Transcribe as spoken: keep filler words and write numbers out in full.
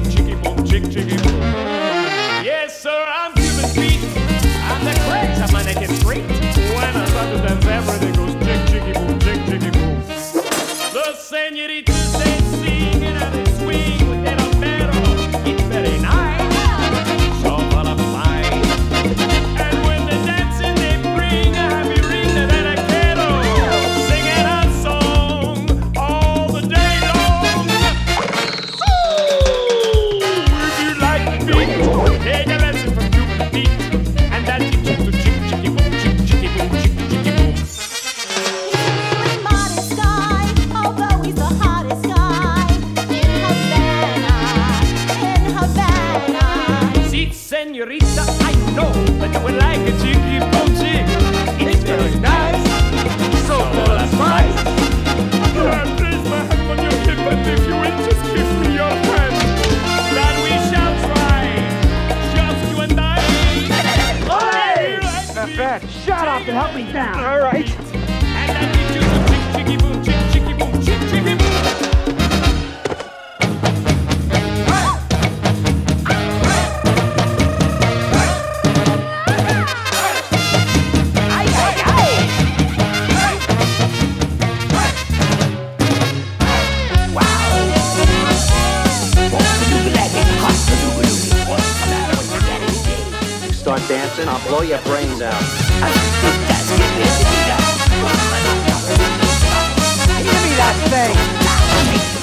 chicky boom, chick, chicky boom. Yes, sir, I'm Cuban Pete. I'm the craze of my naked street. When I start to dance, everything goes chick, chicky boom, chick, chicky boom. The señoritas, they sing and they swing with their pero. It's very nice, so full of fine. And when they dancing, they bring a happy ring that I quiero. Singing a song all the day long. If you like the beat, take a lesson from Cuban Pete, and that teach you to chick, chicky boom, chick, chicky boom, chick, chicky boom. Señorita, I know that you would like a chicky boom chick. It's very nice, so full of spice. I place my hand on your hip, and if you will just give me your hand, that we shall try, just you and I. Hey! Fat, shut up and help me down, all right? And then we do the chick, chicky boom, chick, chicky boom, chick, chicky boom. Start dancing, I'll blow your brains out. Give me that thing!